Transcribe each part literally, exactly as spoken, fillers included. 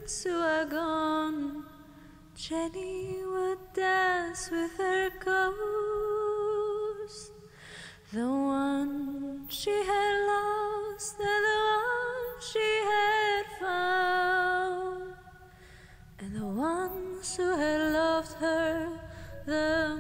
weeks who are gone, Jenny would dance with her ghost, the one she had lost and the one she had found, and the ones who had loved her the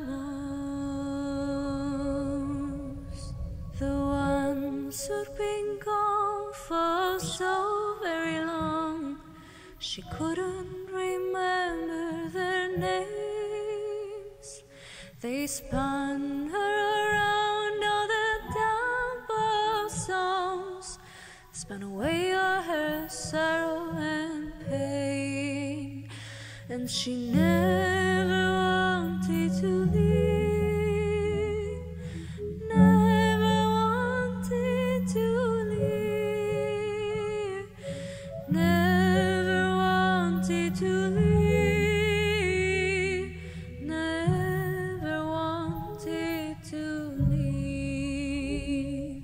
most, the ones who'd been gone for so very long she couldn't remember their names. They spun her around all the dump of songs, spun away all her sorrow and pain, and she never wanted to leave, never wanted to leave, never wanted to leave, never wanted to leave.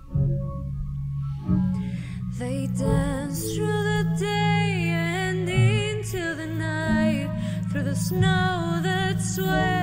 They danced through the day and into the night, through the snow that swayed